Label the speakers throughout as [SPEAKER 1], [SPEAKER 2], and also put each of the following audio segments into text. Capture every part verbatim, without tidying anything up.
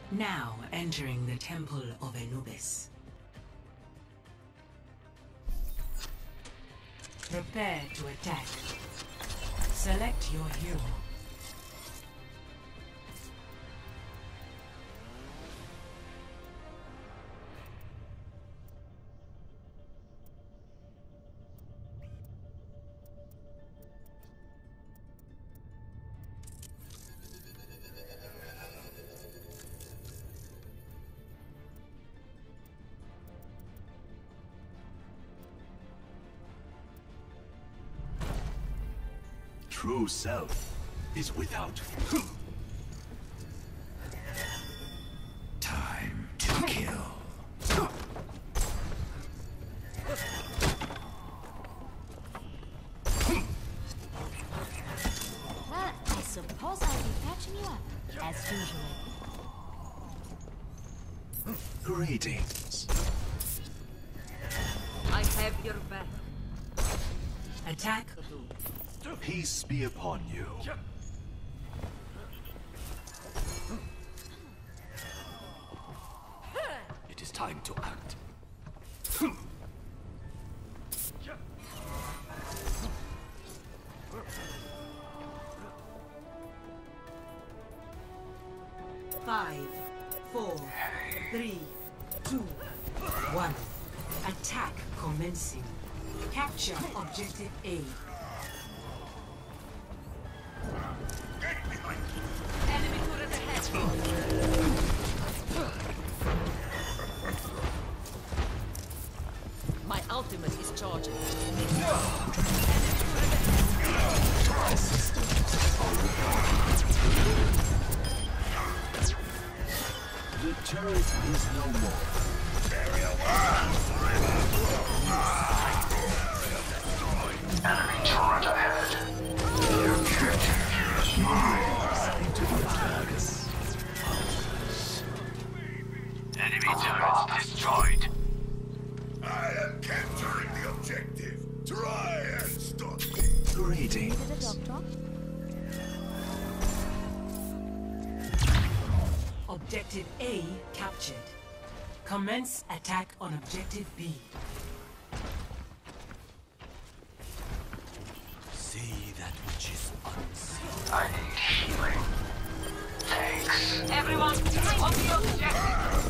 [SPEAKER 1] Now entering the Temple of Anubis. Prepare to attack. Select your hero.
[SPEAKER 2] True self is without fear. Time to kill.
[SPEAKER 3] Well, I suppose I'll be patching you up, as usual.
[SPEAKER 2] Greetings.
[SPEAKER 4] I have your back.
[SPEAKER 1] Attack.
[SPEAKER 2] Peace be upon you. It is time to act.
[SPEAKER 1] Five, four, three, two, one. Attack commencing. Capture objective A.
[SPEAKER 4] Enemy turret ahead. My ultimate is charging.
[SPEAKER 2] The turret is no more. Enemy turret ahead. Enemy turret destroyed.
[SPEAKER 5] I am capturing the objective. Try and stop me.
[SPEAKER 2] Greetings.
[SPEAKER 3] Needed a doctor?
[SPEAKER 1] Objective A captured. Commence attack on objective B.
[SPEAKER 2] See that which is unseen.
[SPEAKER 5] I need healing. Thanks.
[SPEAKER 4] Everyone, on the objective.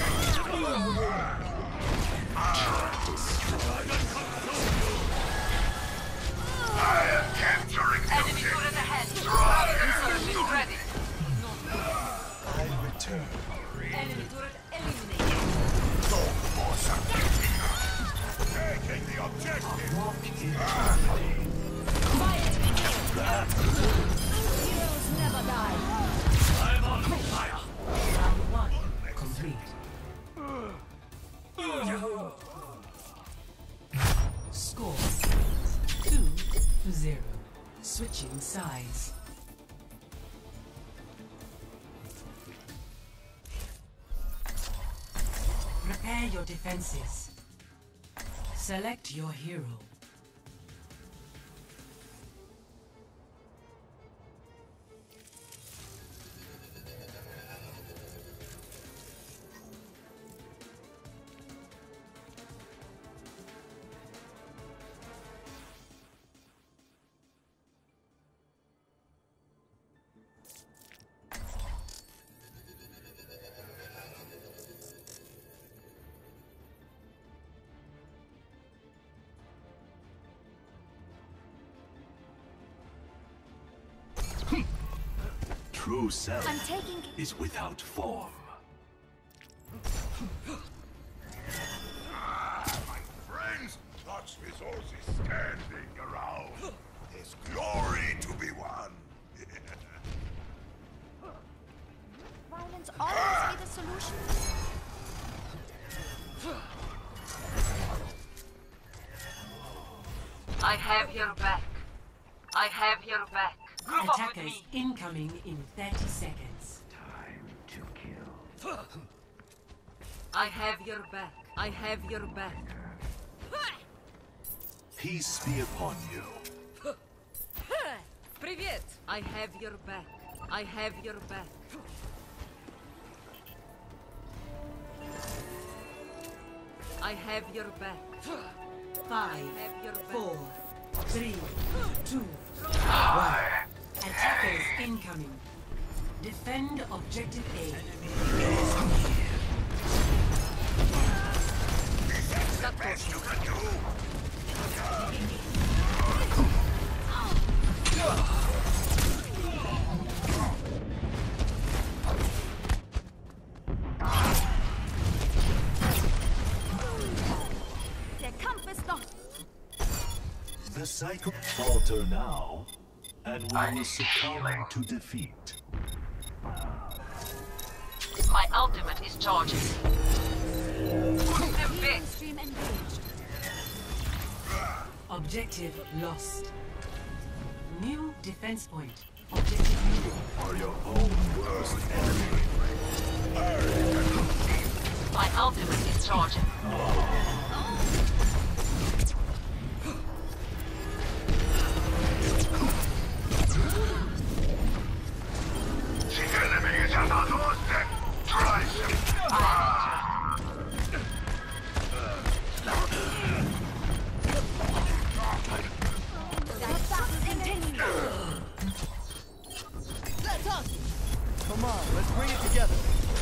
[SPEAKER 5] I am capturing the
[SPEAKER 4] Enemy
[SPEAKER 5] objective.
[SPEAKER 4] turret ahead.
[SPEAKER 5] Try
[SPEAKER 4] Resurgence ready.
[SPEAKER 2] I return.
[SPEAKER 4] Enemy turret eliminated.
[SPEAKER 5] Taking the objective.
[SPEAKER 2] Walk in harmony.
[SPEAKER 3] Heroes never die.
[SPEAKER 2] I'm on fire.
[SPEAKER 1] Round one complete. Score two to zero. Switching sides. Prepare your defenses. Select your hero.
[SPEAKER 2] True self
[SPEAKER 3] I'm taking...
[SPEAKER 2] is without form.
[SPEAKER 5] Ah, my friends, such resources standing around. There's glory to be won.
[SPEAKER 3] Violence always be the solution?
[SPEAKER 4] I have your back. I have your back. Group up with
[SPEAKER 1] Attackers
[SPEAKER 4] me.
[SPEAKER 1] incoming in thirty seconds.
[SPEAKER 2] Time to kill.
[SPEAKER 4] I have your back. I have your back.
[SPEAKER 2] Peace be upon you.
[SPEAKER 4] Привет. I have your back. I have your back. I have your back.
[SPEAKER 1] Five,
[SPEAKER 4] Have your back.
[SPEAKER 1] four, three, two, one. Attackers incoming. Defend objective A.
[SPEAKER 5] The best you can do.
[SPEAKER 3] Der Kampf ist noch.
[SPEAKER 2] The cycle falter now, and we will succumb to defeat.
[SPEAKER 4] My ultimate is charging. Put them back.
[SPEAKER 3] Stream engaged.
[SPEAKER 1] Objective lost. New defense point. Objective
[SPEAKER 2] Are your own worst enemy.
[SPEAKER 4] My ultimate is charging.
[SPEAKER 5] The enemy is at our doorstep. Try him.
[SPEAKER 6] Come on, let's bring it together.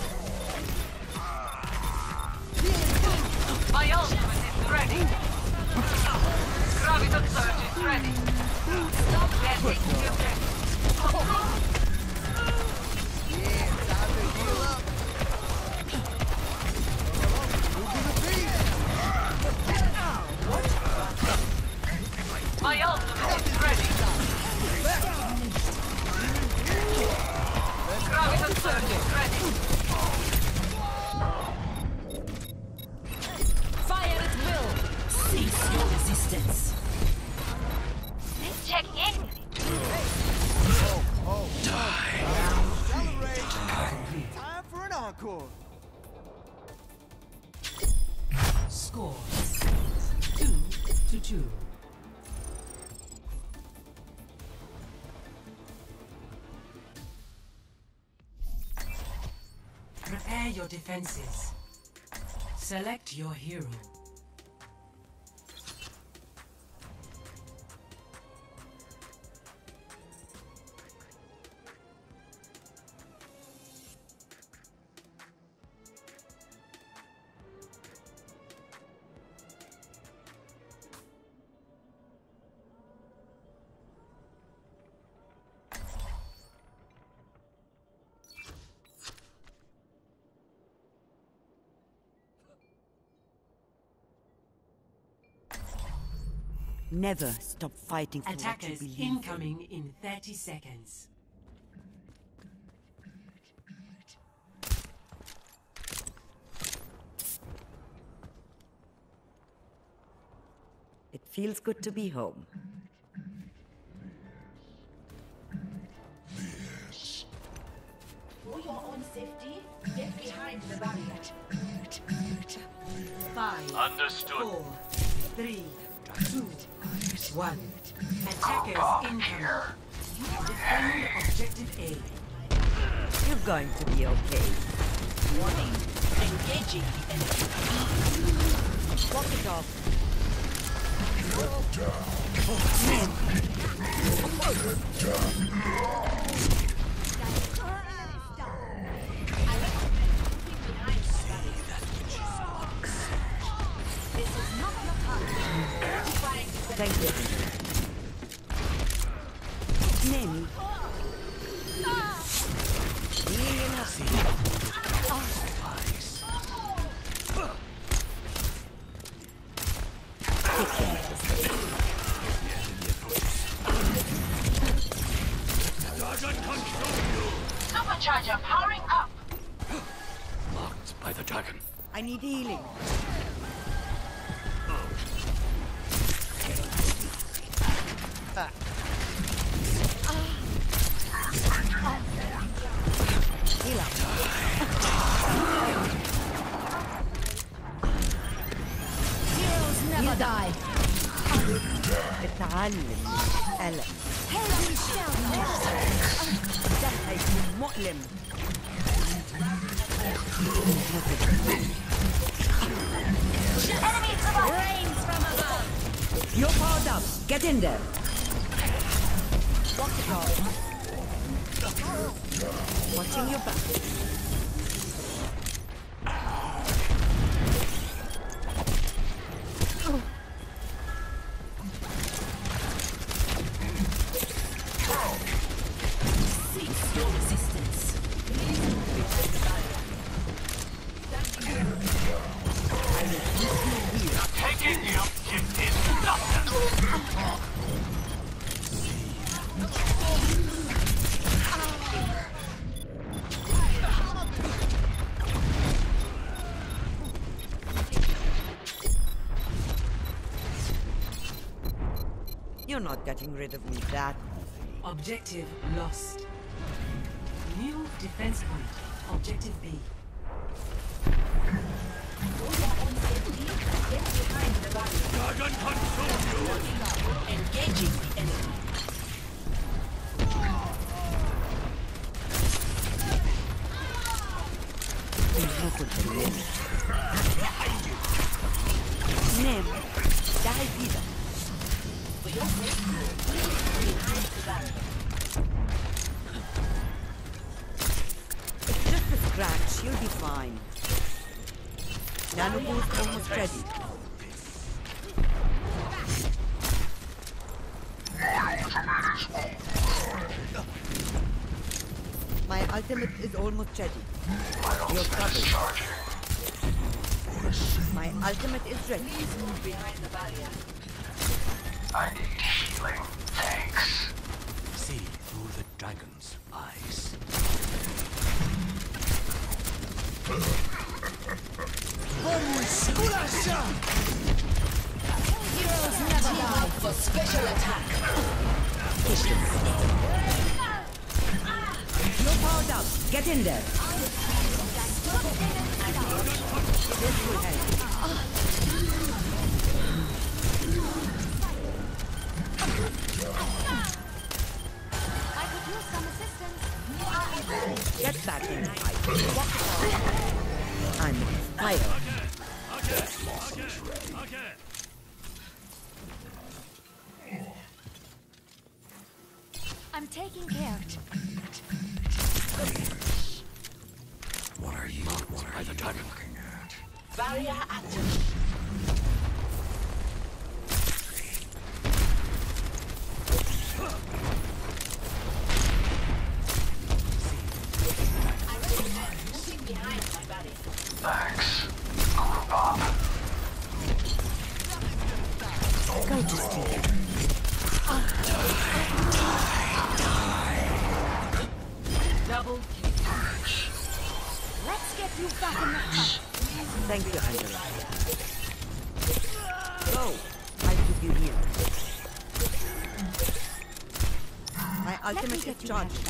[SPEAKER 4] My ultimate is ready. Graviton surge is ready. Landing your deck.
[SPEAKER 6] Yeah, time to heal up. Move to the beat.
[SPEAKER 4] My ultimate is ready. Graviton surge is ready.
[SPEAKER 1] Fire at will. Cease your resistance.
[SPEAKER 4] Check in.
[SPEAKER 6] Celebrate. Time for an encore.
[SPEAKER 1] Score. Two to two. Prepare your defenses. Select your hero.
[SPEAKER 7] Never stop fighting for what you
[SPEAKER 1] Attackers
[SPEAKER 7] believe.
[SPEAKER 1] incoming in thirty seconds.
[SPEAKER 7] It feels good to be home.
[SPEAKER 3] For your own safety, get behind the barrier.
[SPEAKER 1] Five,
[SPEAKER 2] Understood.
[SPEAKER 1] four, three, two, one. Attackers incoming. Defend objective A.
[SPEAKER 7] You're going to be okay.
[SPEAKER 1] Warning. Engaging the enemy.
[SPEAKER 7] Walk it off. Thank you. Name. Being enough.
[SPEAKER 4] Supercharger powering up.
[SPEAKER 2] Marked by the dragon.
[SPEAKER 7] I need healing. Heal up.
[SPEAKER 3] Heroes never die.
[SPEAKER 7] اتعلم ألم.
[SPEAKER 3] Heavy shell.
[SPEAKER 7] هيكون مؤلم.
[SPEAKER 3] Rains from above.
[SPEAKER 7] You're powered up. Get in there. Walk the dog. Watching your back. You're not getting rid of me that.
[SPEAKER 1] Objective lost. New defense point. Objective B.
[SPEAKER 5] Dragon consume you!
[SPEAKER 1] Engaging the enemy.
[SPEAKER 7] Name. Die wieder. It's just a scratch. You'll be fine. Nano boost almost ready. My ultimate is almost ready. You're covered. My ultimate is ready.
[SPEAKER 1] Please move behind the barrier.
[SPEAKER 8] I need healing. Thanks.
[SPEAKER 2] See through the dragon's eyes.
[SPEAKER 1] Heroes never die for special attack.
[SPEAKER 7] You're powered up. Get in there. This will help.
[SPEAKER 3] I could use some assistance.
[SPEAKER 7] Get back in the fight. Walk the dog. I'm inspired.
[SPEAKER 3] I'm taking care.
[SPEAKER 2] What are you? What are you looking at?
[SPEAKER 1] Barrier active. Moving behind my barrier.
[SPEAKER 8] Thanks. Group up.
[SPEAKER 7] Go to sleep.
[SPEAKER 1] Double.
[SPEAKER 3] Let's get you back in the fight.
[SPEAKER 7] Thank you, Angela. Go. I keep you here. My ultimate is charged.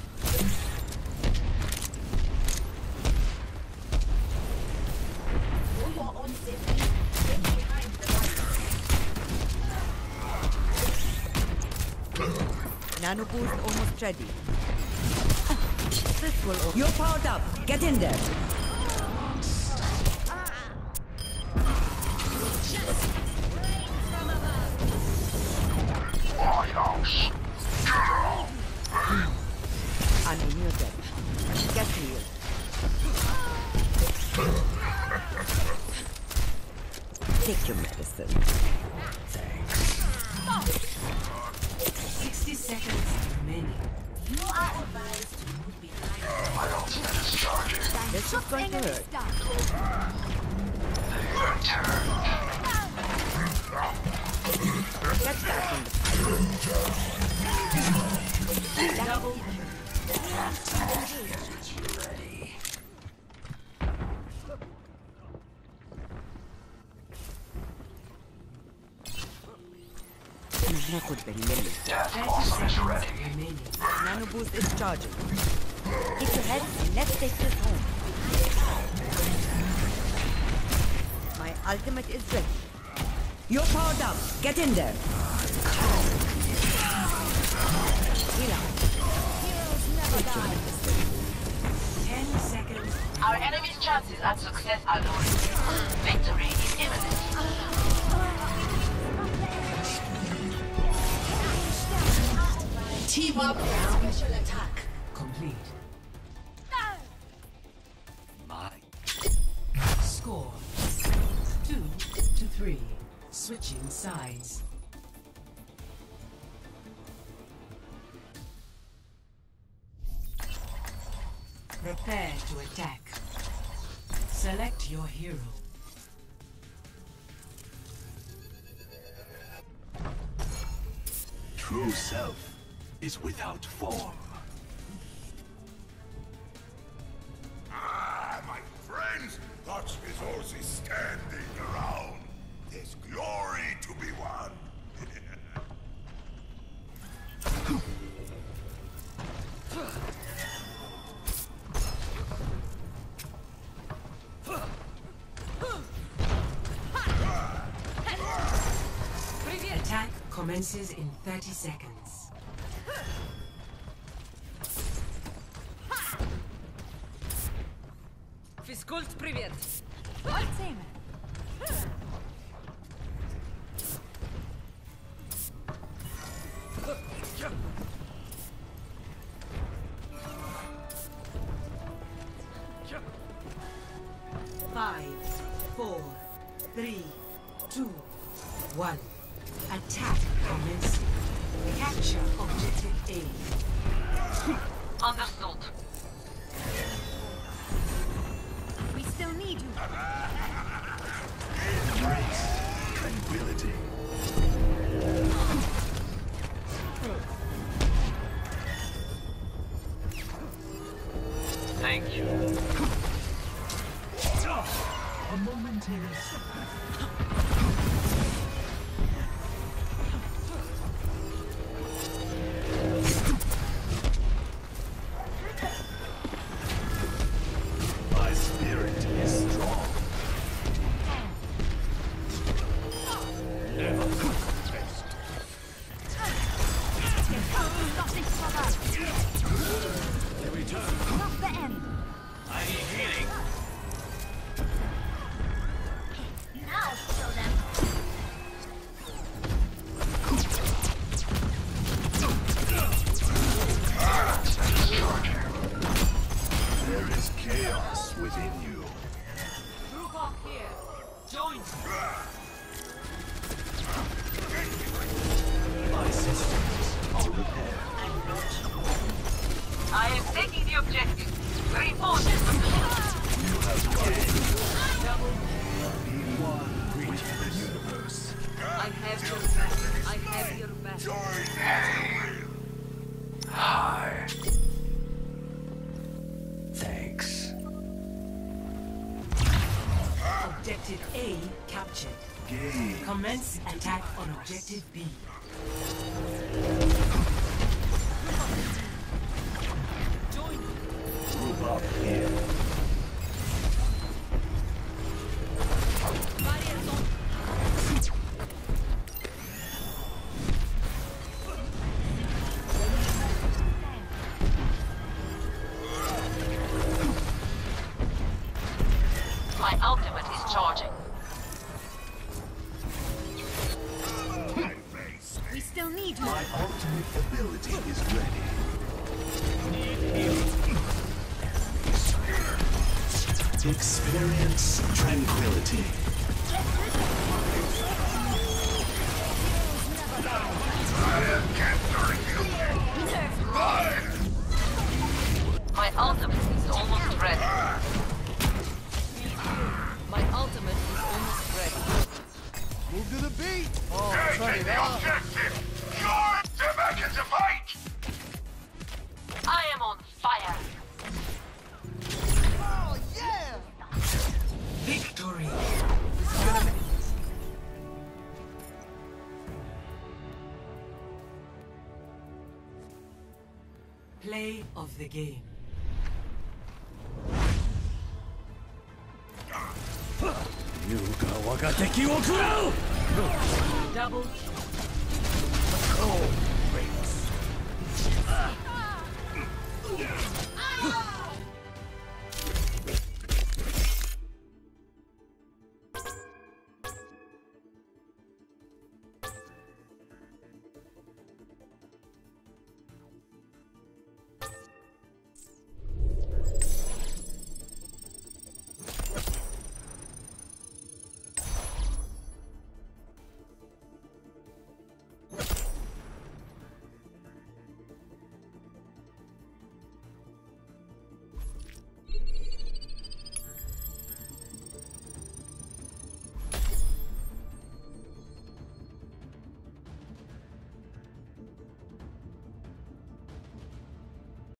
[SPEAKER 7] Nano boost almost ready. This will open. You're powered up. Get in there. I'm in your deck. Get healed. Take your medicine.
[SPEAKER 1] sixty seconds remaining. You are advised to move behind.
[SPEAKER 8] My ultimate is charging.
[SPEAKER 7] This is going to hurt.
[SPEAKER 8] Your turn.
[SPEAKER 7] Get back in the fight.
[SPEAKER 1] Double.
[SPEAKER 8] Death blossom is ready.
[SPEAKER 1] Remaining.
[SPEAKER 7] Nano boost is charging. Keep your head and let's take this home. My ultimate is ready. You're powered up. Get in there. Heal up.
[SPEAKER 3] Heroes never
[SPEAKER 1] Ten seconds.
[SPEAKER 4] Our enemy's chances at success are low. Victory is imminent.
[SPEAKER 1] Team up. Special attack complete.
[SPEAKER 2] My
[SPEAKER 1] Score two to three. Switching sides. Prepare to attack. Select your hero.
[SPEAKER 2] true self is without form.
[SPEAKER 5] Ah, my friends, that's resources standing around. There's glory to be won.
[SPEAKER 1] Attack commences in thirty seconds.
[SPEAKER 7] Физкульт, привет!
[SPEAKER 1] Five, four, three, two, one. Attack commencing. Capture objective A.
[SPEAKER 4] Understood.
[SPEAKER 3] We still need you.
[SPEAKER 2] Embrace tranquility.
[SPEAKER 8] Thank you.
[SPEAKER 2] A momentary My spirit is strong. Never test.
[SPEAKER 3] Stop the end.
[SPEAKER 8] I need healing.
[SPEAKER 3] Now show them.
[SPEAKER 2] There is chaos within you.
[SPEAKER 1] Group up here. Join.
[SPEAKER 2] My systems are repaired.
[SPEAKER 4] I am taking the objective. Reinforces the
[SPEAKER 2] You have gained. Be one with the universe.
[SPEAKER 7] I have your back. I have your back.
[SPEAKER 8] Hi. Thanks.
[SPEAKER 1] Objective A captured.
[SPEAKER 2] Gain.
[SPEAKER 1] Commence attack on objective B.
[SPEAKER 2] Group up here.
[SPEAKER 4] My ultimate is charging.
[SPEAKER 3] We still need you.
[SPEAKER 2] My ultimate ability is ready. Experience tranquility.
[SPEAKER 4] My ultimate is almost ready.
[SPEAKER 7] My ultimate is almost ready.
[SPEAKER 6] Move to the beat. Oh, turn
[SPEAKER 5] Taking
[SPEAKER 6] it
[SPEAKER 5] the
[SPEAKER 6] up.
[SPEAKER 5] objective! You're to back into fight!
[SPEAKER 4] I am on fire.
[SPEAKER 6] Oh, yeah.
[SPEAKER 1] Victory. Play of the game. Double.